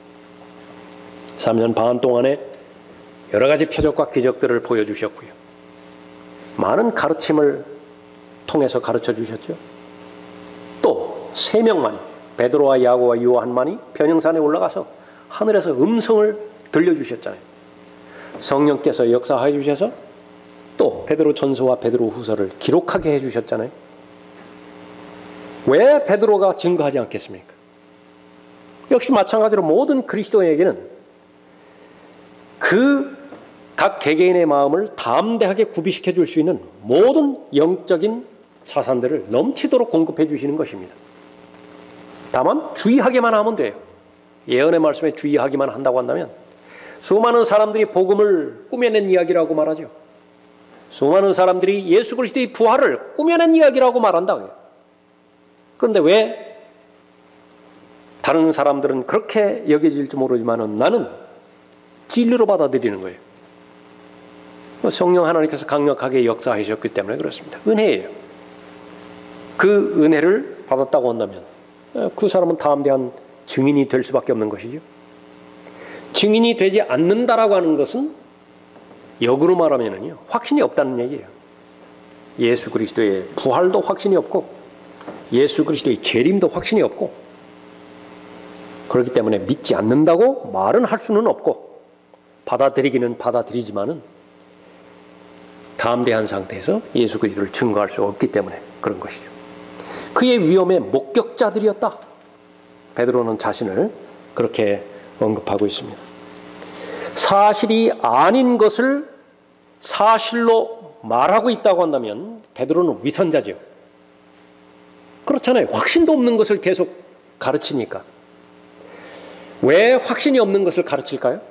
삼 년 반 동안에 여러 가지 표적과 기적들을 보여주셨고요. 많은 가르침을 통해서 가르쳐 주셨죠. 또 세 명만이, 베드로와 야고와 요한만이 변형산에 올라가서 하늘에서 음성을 들려주셨잖아요. 성령께서 역사해 주셔서 또 베드로 전서와 베드로 후서를 기록하게 해주셨잖아요. 왜 베드로가 증거하지 않겠습니까? 역시 마찬가지로 모든 그리스도인에게는 그 각 개개인의 마음을 담대하게 구비시켜 줄 수 있는 모든 영적인 자산들을 넘치도록 공급해 주시는 것입니다. 다만 주의하기만 하면 돼요. 예언의 말씀에 주의하기만 한다고 한다면 수많은 사람들이 복음을 꾸며낸 이야기라고 말하죠. 수많은 사람들이 예수 그리스도의 부활을 꾸며낸 이야기라고 말한다고요. 그런데 왜 다른 사람들은 그렇게 여겨질지 모르지만 나는 진리로 받아들이는 거예요. 성령 하나님께서 강력하게 역사하셨기 때문에 그렇습니다. 은혜예요. 그 은혜를 받았다고 한다면 그 사람은 담대한 증인이 될 수밖에 없는 것이죠. 증인이 되지 않는다라고 하는 것은 역으로 말하면은요, 확신이 없다는 얘기예요. 예수 그리스도의 부활도 확신이 없고 예수 그리스도의 재림도 확신이 없고, 그렇기 때문에 믿지 않는다고 말은 할 수는 없고 받아들이기는 받아들이지만은 담대한 상태에서 예수 그리스도를 증거할 수 없기 때문에 그런 것이죠. 그의 위험의 목격자들이었다. 베드로는 자신을 그렇게 언급하고 있습니다. 사실이 아닌 것을 사실로 말하고 있다고 한다면 베드로는 위선자죠. 그렇잖아요. 확신도 없는 것을 계속 가르치니까. 왜 확신이 없는 것을 가르칠까요?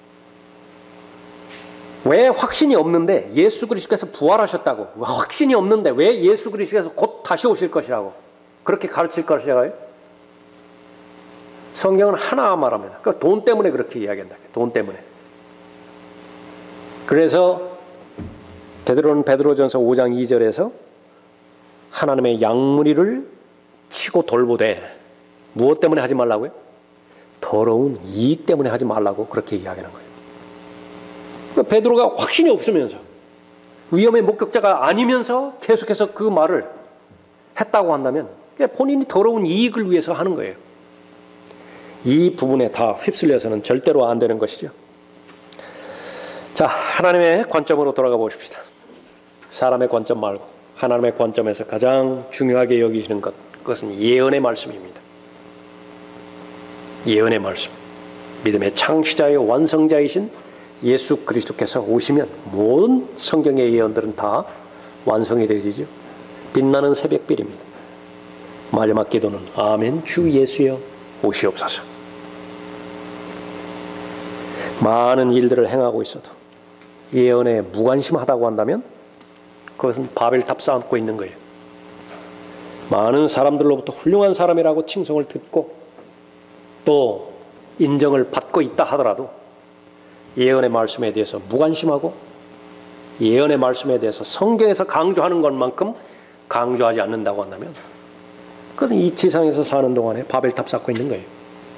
왜 확신이 없는데 예수 그리스도께서 부활하셨다고, 확신이 없는데 왜 예수 그리스도께서 곧 다시 오실 것이라고 그렇게 가르칠 것이라고요? 성경은 하나 말합니다. 그러니까 돈 때문에 그렇게 이야기한다. 돈 때문에. 그래서 베드로는 베드로전서 오 장 이 절에서 하나님의 양무리를 치고 돌보되 무엇 때문에 하지 말라고요? 더러운 이익 때문에 하지 말라고 그렇게 이야기하는 거예요. 그러니까 베드로가 확신이 없으면서 위험의 목격자가 아니면서 계속해서 그 말을 했다고 한다면 그러니까 본인이 더러운 이익을 위해서 하는 거예요. 이 부분에 다 휩쓸려서는 절대로 안 되는 것이죠. 자, 하나님의 관점으로 돌아가 보십시다. 사람의 관점 말고 하나님의 관점에서 가장 중요하게 여기시는 것, 그것은 예언의 말씀입니다. 예언의 말씀. 믿음의 창시자의 완성자이신 예수 그리스도께서 오시면 모든 성경의 예언들은 다 완성이 되어지죠. 빛나는 새벽빛입니다. 마지막 기도는 아멘 주 예수여 오시옵소서. 많은 일들을 행하고 있어도 예언에 무관심하다고 한다면 그것은 바벨탑 쌓고 있는 거예요. 많은 사람들로부터 훌륭한 사람이라고 칭송을 듣고 또 인정을 받고 있다 하더라도 예언의 말씀에 대해서 무관심하고 예언의 말씀에 대해서 성경에서 강조하는 것만큼 강조하지 않는다고 한다면 그건 이 지상에서 사는 동안에 바벨탑 쌓고 있는 거예요.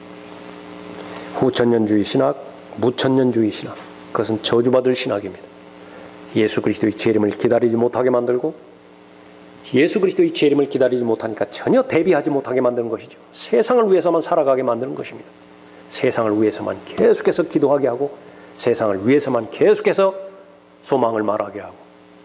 후천년주의 신학, 무천년주의 신학, 그것은 저주받을 신학입니다. 예수 그리스도의 재림을 기다리지 못하게 만들고 예수 그리스도의 재림을 기다리지 못하니까 전혀 대비하지 못하게 만드는 것이죠. 세상을 위해서만 살아가게 만드는 것입니다. 세상을 위해서만 계속해서 기도하게 하고 세상을 위해서만 계속해서 소망을 말하게 하고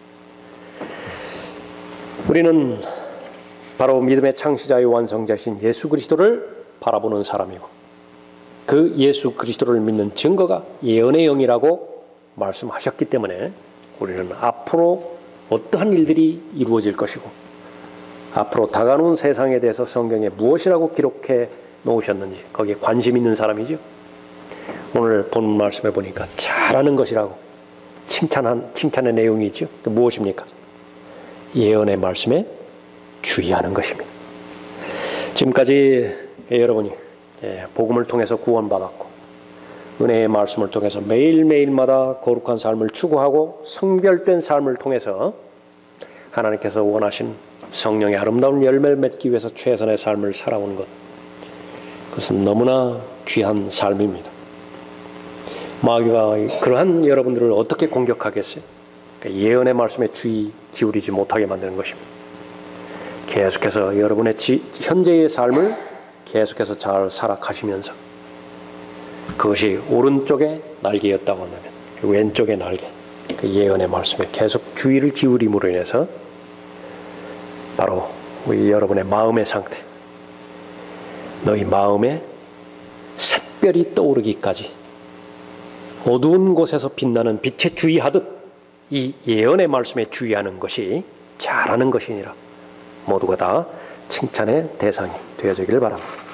우리는 바로 믿음의 창시자의 완성자신 예수 그리스도를 바라보는 사람이고 그 예수 그리스도를 믿는 증거가 예언의 영이라고 말씀하셨기 때문에 우리는 앞으로 어떠한 일들이 이루어질 것이고 앞으로 다가오는 세상에 대해서 성경에 무엇이라고 기록해 놓으셨는지 거기에 관심 있는 사람이죠. 오늘 본 말씀에 보니까 잘하는 것이라고 칭찬한 칭찬의 내용이 있죠. 또 무엇입니까? 예언의 말씀에 주의하는 것입니다. 지금까지 여러분이 복음을 통해서 구원받았고 은혜의 말씀을 통해서 매일매일마다 거룩한 삶을 추구하고 성별된 삶을 통해서 하나님께서 원하신 성령의 아름다운 열매를 맺기 위해서 최선의 삶을 살아온 것, 그것은 너무나 귀한 삶입니다. 마귀가 그러한 여러분들을 어떻게 공격하겠어요? 그러니까 예언의 말씀에 주의 기울이지 못하게 만드는 것입니다. 계속해서 여러분의 지, 현재의 삶을 계속해서 잘 살아가시면서 그것이 오른쪽의 날개였다고 한다면 왼쪽의 날개, 그 예언의 말씀에 계속 주의를 기울임으로 인해서 바로 우리 여러분의 마음의 상태, 너희 마음에 샛별이 떠오르기까지 어두운 곳에서 빛나는 빛에 주의하듯 이 예언의 말씀에 주의하는 것이 잘하는 것이니라 모두가 다 칭찬의 대상이 되어지기를 바랍니다.